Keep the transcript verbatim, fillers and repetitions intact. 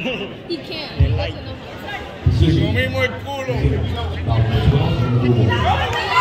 He can't. He doesn't know how. Lo mismo el culo.